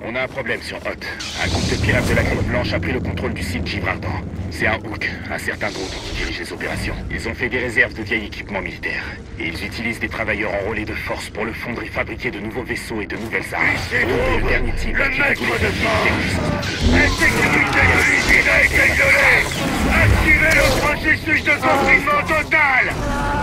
On a un problème sur Hoth. Un groupe de pirates de la Griffe Blanche a pris le contrôle du site Gibraltar. C'est un Hook, un certain groupe qui dirige les opérations. Ils ont fait des réserves de vieil équipement militaire. Et ils utilisent des travailleurs enrôlés de force pour le fondre et fabriquer de nouveaux vaisseaux et de nouvelles armes. C'est le dernier type le qui fait maître voler de des force. La sécurité de l'usine a été violée. Activez le processus de confinement total.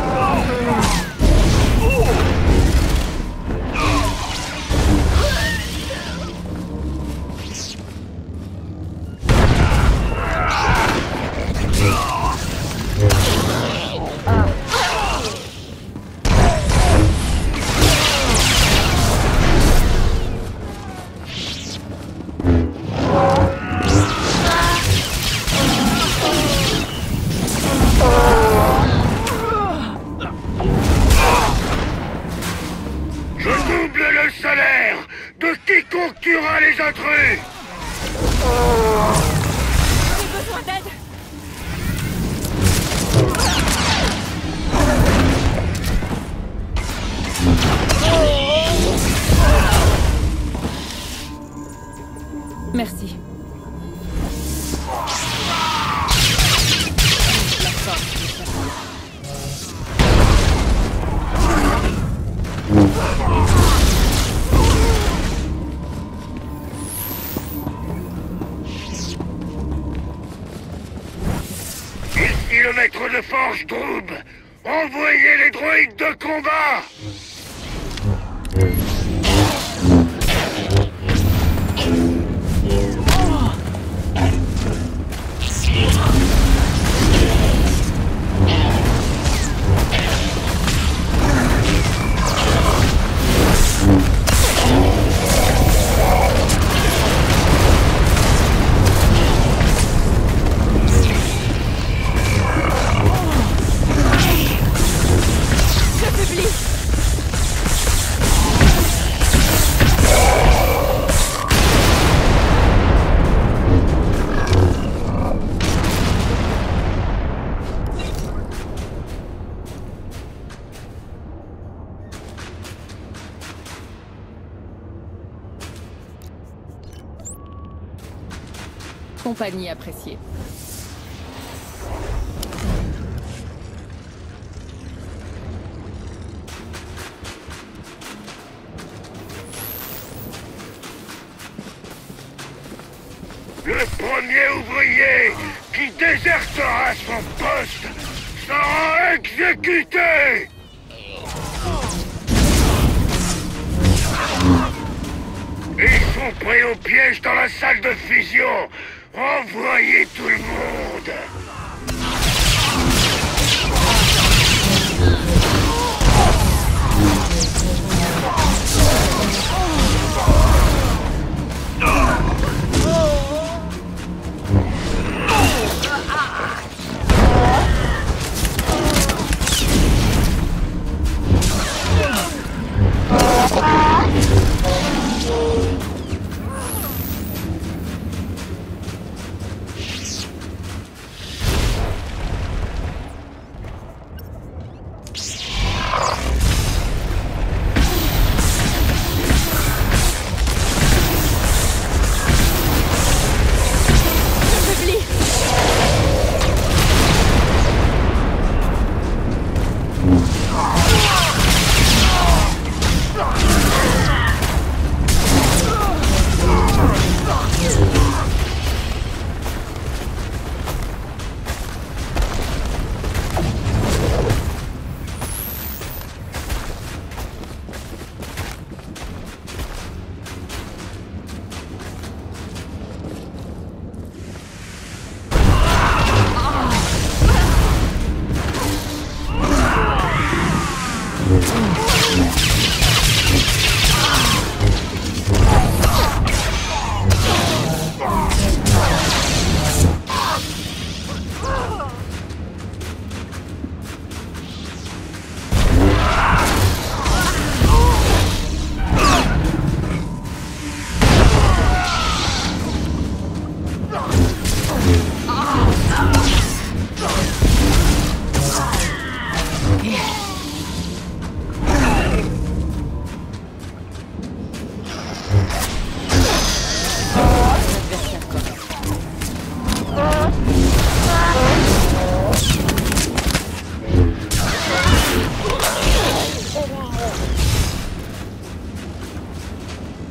Je double le salaire de quiconque tuera les intrus. J'ai besoin d'aide. Merci. La force de sa Ici le maître de forge Droub. Envoyez les droïdes de combat. compagnie appréciée. Le premier ouvrier qui désertera son poste sera exécuté. Ils sont pris au piège dans la salle de fusion. Envoyez tout le monde.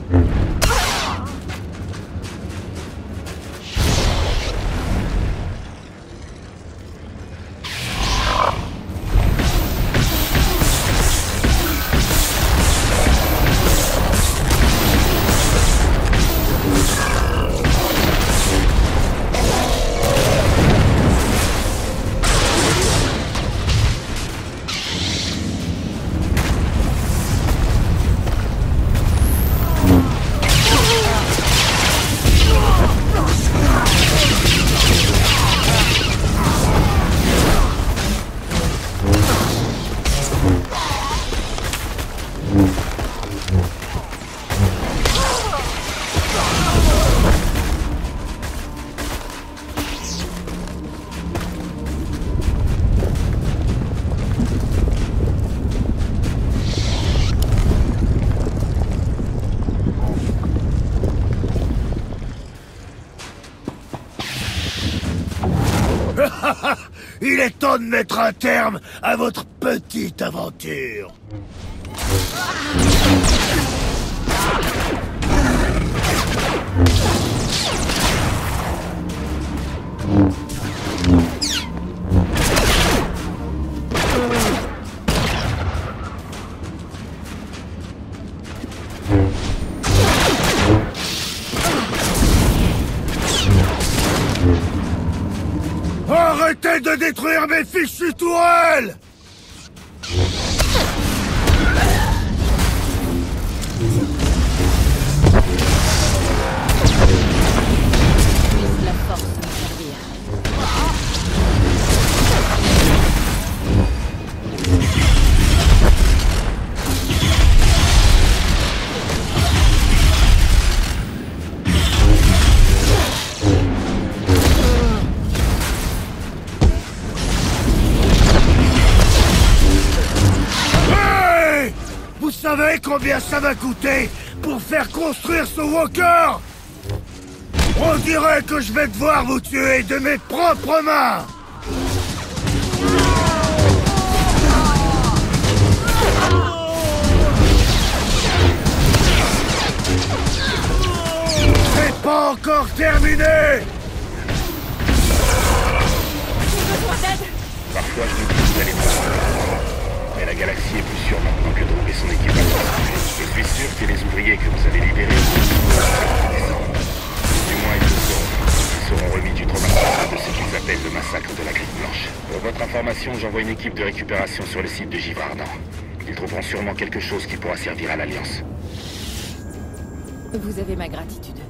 Il est temps de mettre un terme à votre petite aventure. Arrêtez de détruire mes fichues tourelles! Puisse la force me servir. Vous savez combien ça m'a coûté pour faire construire ce walker? On dirait que je vais devoir vous tuer de mes propres mains! C'est pas encore terminé! J'ai besoin d'aide. Parfois, je me dis que vous allez pas. Mais la galaxie est plus sûre maintenant que Droog et son équipage. Je suis sûr que les ouvriers que vous avez libérés du moins ils seront remis du traumatisme de ce qu'ils appellent le massacre de la Griffe Blanche. Pour votre information, j'envoie une équipe de récupération sur le site de Givre Ardent. Ils trouveront sûrement quelque chose qui pourra servir à l'Alliance. Vous avez ma gratitude.